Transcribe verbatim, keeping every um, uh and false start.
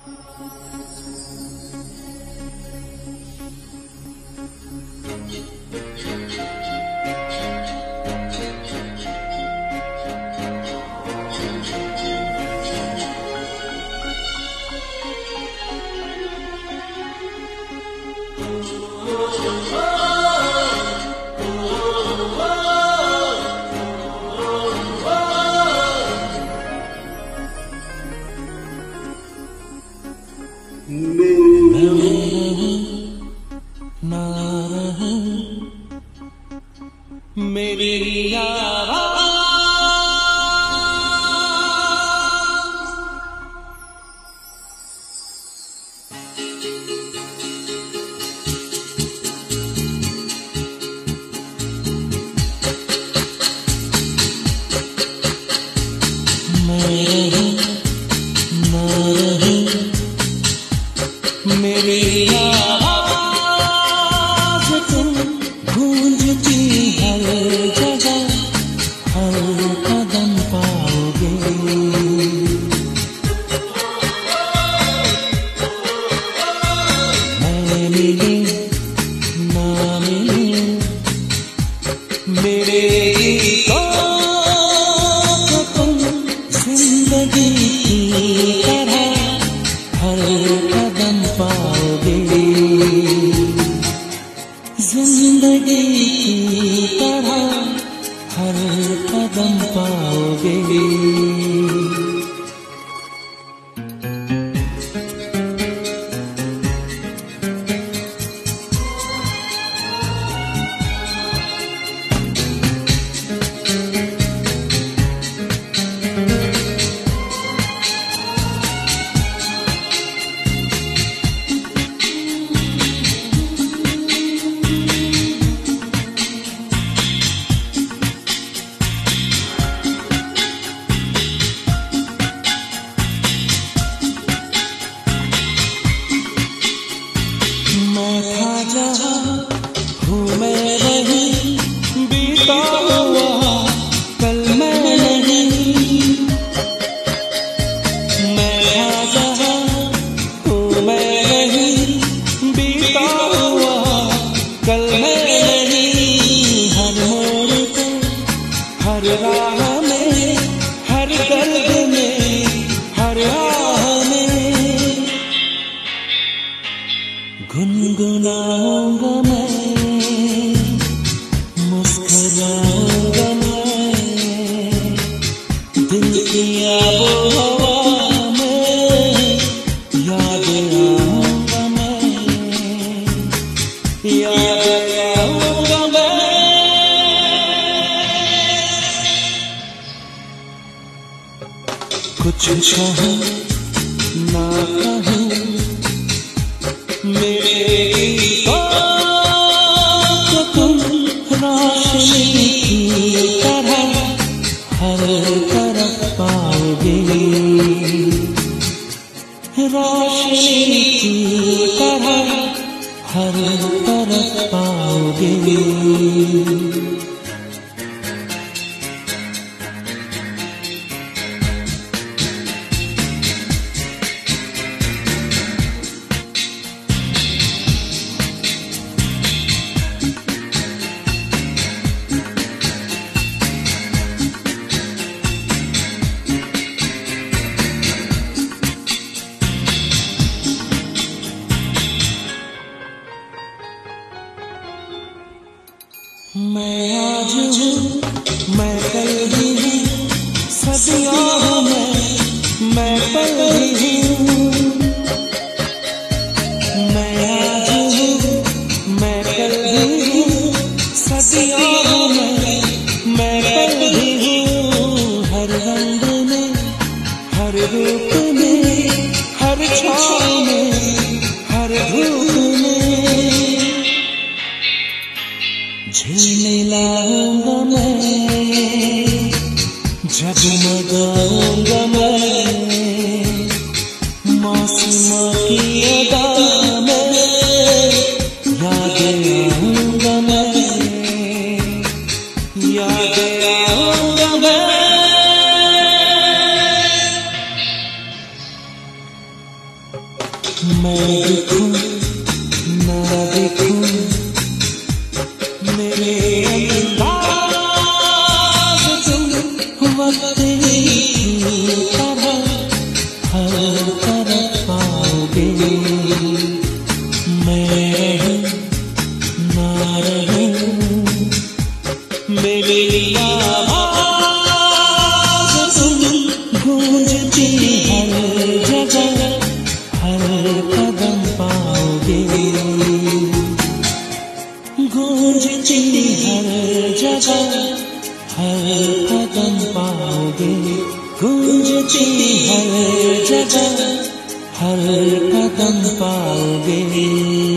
मेरी आवाज़ मेरी आवाज़ तुम गूंजती हर जगह, हर कदम पाओगे। मैं मिली ना मिली मेरे गीतों को तुम जिंदगी की तरह हर कदम पाओगे, जिंदगी की तरह हर कदम पाओगे। मैं था जहाँ हूँ मैं नहीं, बीता हुआ कल मैं नहीं। मैं था जहाँ हूँ मैं नहीं, बीता हुआ कल मैं नहीं। हर मोड़ पे हर राह में हर दर्द में हर राह में गुनगुनाऊंगा मैं, मुस्कुराऊंगा मैं, दिल की आबो-हवा में याद आऊंगा मैं, याद आऊंगा मैं। कुछ कहूं ना कहूं मेरे गीतों को तुम रोशनी की तरह हर तरफ पाओगे, रोशनी की तरह हर तरफ पाओगे। मैं आज हूँ मैं कल भी हूँ, सदियों हूँ मैं मैं पल भी हूँ। मैं आज हूँ मैं कल भी हूँ, सदियों हूँ मैं मैं पल भी हूँ। हर रंग में हर रूप में हर छाँव में हर धूप में झिलमिलाऊंगा मैं, जगमगाऊंगा मैं, मौसमों की अदा में याद आऊंगा मैं, याद आऊंगा मैं। मैं दिखूं ना दिखूं, मेरे अंदाज़ तुम वक्त की तरह हर तरफ पाओगे। मैं रहूं ना रहूं, मेरी आवाज़ तुम गूंजती हर जगह हर कदम पाओगे। गूंजती हर जगह हर कदम पाओगे। गूंजती हर जगह हर कदम पाओगे।